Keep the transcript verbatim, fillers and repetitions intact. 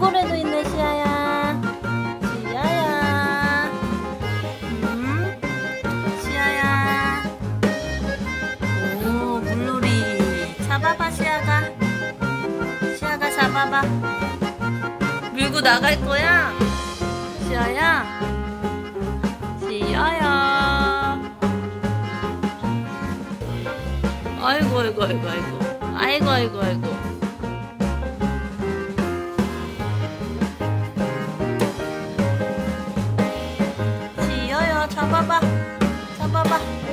돌고래도 있네, 시아야. 시아야. 음, 시아야. 오, 물놀이. 잡아봐, 시아가. 시아가 잡아봐. 밀고 나갈 거야? 시아야. 시아야. 아이고, 아이고, 아이고, 아이고. 아이고, 아이고, 아이고. 시아야, 잡아봐. 잡아봐.